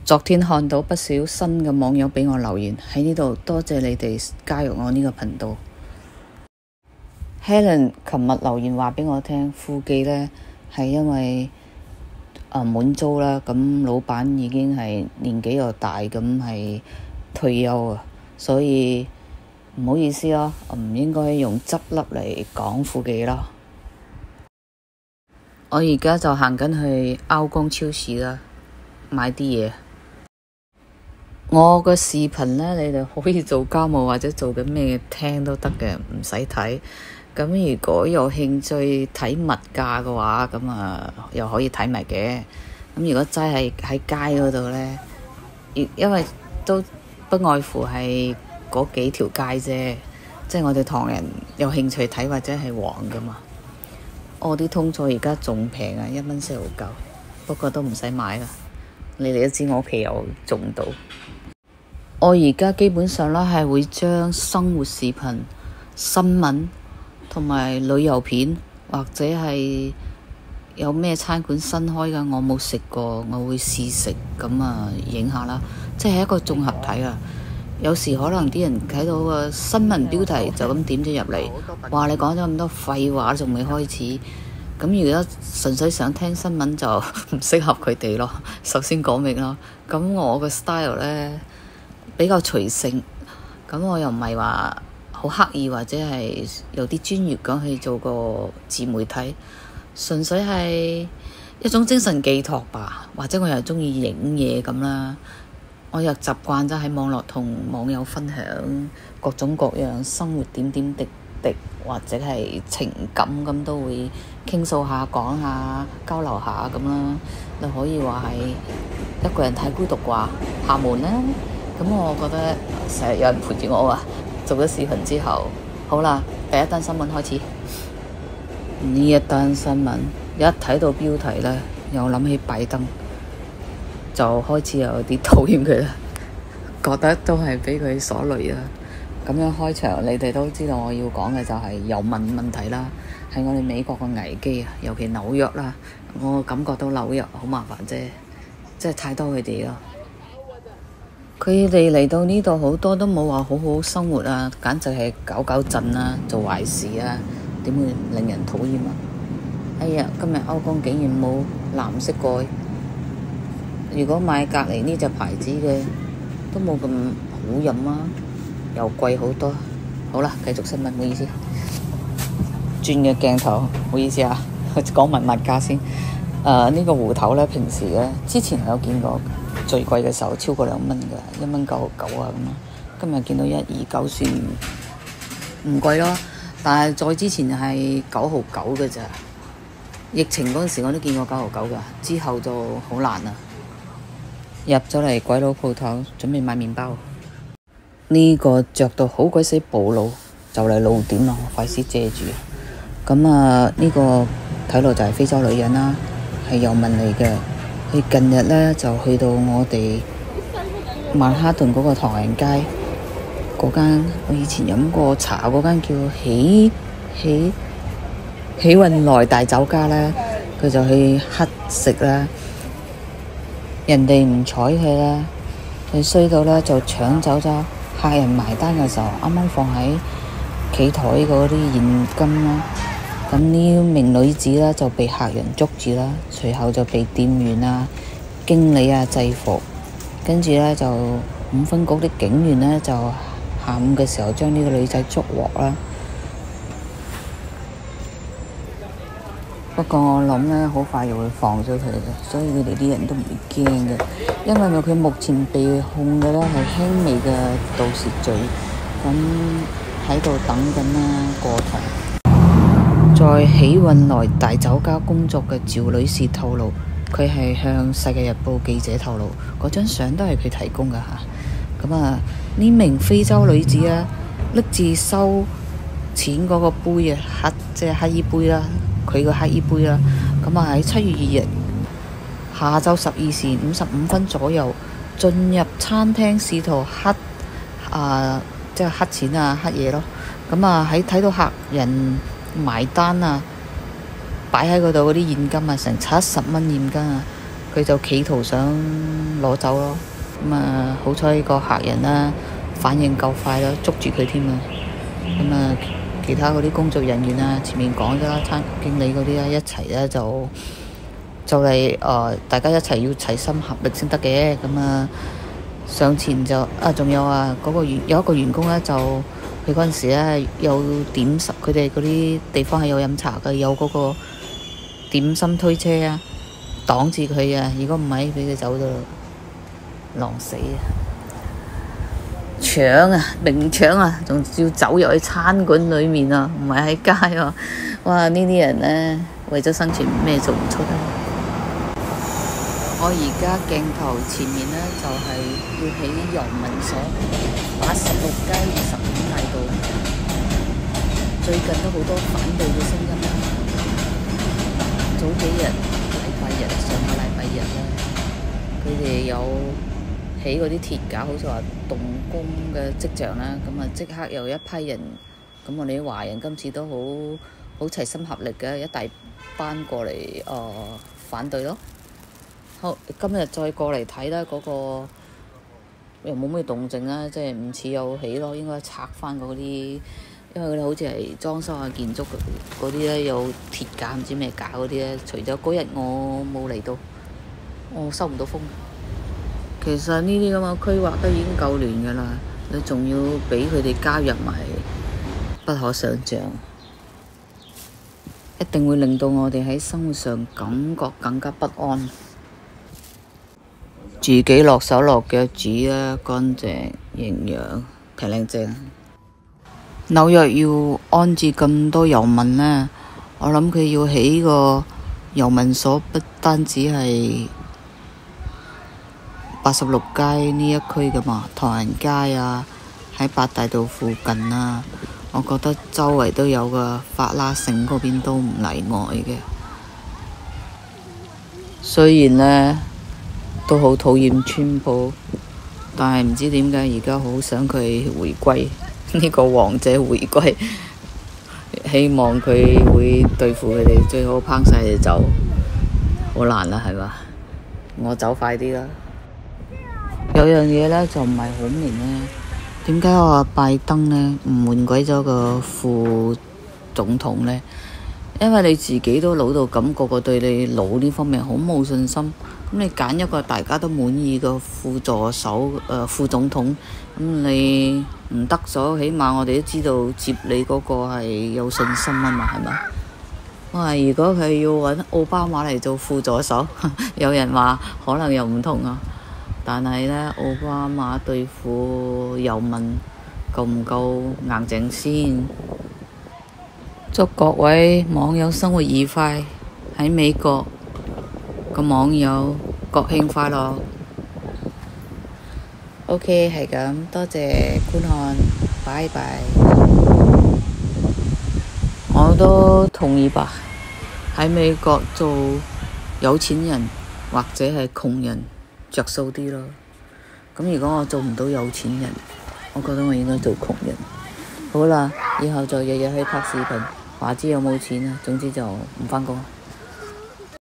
昨天看到不少新嘅網友俾我留言，喺呢度多謝你哋加入我呢個頻道。Helen 琴日留言話俾我聽，富記呢係因為滿租啦，咁老闆已經係年紀又大，咁係退休啊，所以唔好意思咯，唔應該用執笠嚟講富記咯。我而家就行緊去歐光超市啦，買啲嘢。我個視頻呢，你哋可以做家務或者做緊咩聽都得嘅，唔使睇。咁如果有興趣睇物價嘅話，咁又可以睇埋嘅。咁如果真係喺街嗰度呢，因為都不外乎係嗰幾條街啫，即係我哋唐人有興趣睇或者係黃噶嘛。我啲通菜而家仲平啊，1蚊4毫9，不過都唔使買啦。你哋都知我屋企有種到。我而家基本上咧係會將生活視頻、新聞同埋旅遊片，或者係有咩餐館新開嘅我冇食過，我會試食咁影下啦。即係一個綜合體啊！有時可能啲人睇到個新聞標題就咁點咗入嚟，話你講咗咁多廢話仲未開始。咁如果純粹想聽新聞就唔適合佢哋咯。首先講明咯。咁我個 style 呢，比較隨性，咁我又唔係話好刻意或者係有啲專業咁去做個自媒體，純粹係一種精神寄託吧。或者我又鍾意影嘢咁啦。我又習慣咗喺網絡同網友分享各種各樣生活點點滴滴，或者係情感咁都會傾訴下、講下、交流下咁啦。你可以話係一個人太孤獨啩，廈門啦。咁我覺得成日有人陪住我啊。做咗視頻之後，好啦，第一單新聞開始。呢一單新聞一睇到標題呢，又諗起拜登。就開始有啲討厭佢啦，覺得都係俾佢所累啦。咁樣開場，你哋都知道我要講嘅就係郵民問題啦，係我哋美國嘅危機啊，尤其紐約啦。我感覺到紐約好麻煩啫，即係太多佢哋咯。佢哋嚟到呢度好多都冇話好好生活啊，簡直係搞搞震啊，做壞事啊，點會令人討厭啊？哎呀，今日歐光竟然冇藍色蓋。如果買隔離呢隻牌子嘅都冇咁好飲啊，又貴好多。好啦，繼續新聞，唔好意思。轉嘅鏡頭，唔好意思啊，講埋物價先。呢個芋頭呢，平時呢，之前有見過最貴嘅時候超過2蚊嘅，1蚊9毫9啊咁啊。今日見到129算唔貴咯，但係再之前係9毫9嘅咋。疫情嗰陣時我都見過9毫9㗎，之後就好難啦。入咗嚟鬼佬鋪頭，準備買麵包。呢個着到好鬼死暴露，就嚟露點啦，我費事遮住。咁呢個睇落就係非洲女人啦，係遊民嚟嘅。佢近日呢，就去到我哋曼哈頓嗰個唐人街嗰間，我以前飲過茶嗰間叫喜運來大酒家呢，佢就去乞食啦。人哋唔睬佢啦，佢衰到呢就搶走咗客人埋單嘅時候，啱啱放喺企台嗰啲現金啦。咁呢名女子呢就被客人捉住啦，隨後就被店員啊、經理啊制服，跟住呢就5分局啲警員呢就下午嘅時候將呢個女仔捉獲啦。不過我諗呢，好快又會放咗佢嘅，所以佢哋啲人都唔會驚嘅，因為佢目前被控嘅呢係輕微嘅盜竊罪，咁喺度等緊啦過堂。在喜運來大酒家工作嘅趙女士透露，佢係向世界日報記者透露，嗰張相都係佢提供嘅嚇。咁呢名非洲女子啊，拎住收錢嗰個杯啊，即係乞衣杯啦。佢個乞衣杯啦，咁喺7月2日下晝12時55分左右進入餐廳，試圖即係乞錢啊，乞嘢咯。咁喺睇到客人埋單啊，擺喺嗰度嗰啲現金啊，成70蚊現金啊， 佢就企圖想攞走咯。咁啊，好彩個客人啦反應夠快啦，捉住佢添啊。咁啊，其他嗰啲工作人員啊，前面講咗啦，餐經理嗰啲啊，一齊咧就嚟大家一齊要齊心合力先得嘅。咁啊，上前就仲有啊，有一個員工咧就佢嗰陣時咧有點心，佢哋嗰啲地方係有飲茶嘅，有嗰個點心推車啊，擋住佢啊！如果唔係，俾佢走咗，狼死啊！搶啊，明搶啊，仲要走入去餐館裡面啊，唔係喺街啊！哇！呢啲人呢，為咗生存咩做唔出啊！我而家鏡頭前面呢，就係要起郵民所86街25大道，最近都好多反對嘅聲音啦。早幾日禮拜日，上個禮拜日咧，佢哋有起嗰啲鐵架，好似話動工嘅跡象啦。咁啊，即刻有一批人，咁我哋啲華人今次都好齊心合力嘅，一大班過嚟反對咯。好，今日再過嚟睇啦，嗰個又冇咩動靜啦，即係唔似有起咯，應該拆翻嗰啲，因為佢哋好似係裝修下建築嗰啲咧，有鐵架唔知咩架嗰啲咧。除咗嗰日我冇嚟到，我收唔到風。其實呢啲咁嘅規劃都已經夠亂㗎啦，你仲要俾佢哋加入埋，不可想像，一定會令到我哋喺生活上感覺更加不安。自己落手落腳煮啊，乾淨營養，平靚正。紐約要安置咁多遊民呢，我諗佢要起個遊民所，不單止係86街呢一區噶嘛，唐人街啊，喺八大道附近啊，我覺得周圍都有噶，法拉盛嗰邊都唔例外嘅。雖然呢，都好討厭川普，但係唔知點解而家好想佢回歸，呢個王者回歸，希望佢會對付佢哋，最好拋晒佢走，好難啦係嘛？我走快啲啦。有樣嘢呢就唔係好明呢，點解我話拜登呢唔換鬼咗個副總統呢？因為你自己都老到咁，個個對你老呢方面好冇信心。咁你揀一個大家都滿意嘅副助手、副總統，咁你唔得咗，起碼我哋都知道接你嗰個係有信心啊嘛，係咪？哇！如果佢要揾奧巴馬嚟做副助手，有人話可能又唔同啊。但係呢，奧巴馬對付遊民夠唔夠硬淨先？祝各位網友生活愉快，喺美國個網友國慶快樂。OK， 係咁，多謝觀看，拜拜。我都同意吧，喺美國做有錢人或者係窮人着數啲咯。咁如果我做唔到有錢人，我覺得我應該做窮人。好啦，以後就日日去拍視頻，話知有冇錢啊，總之就唔返工。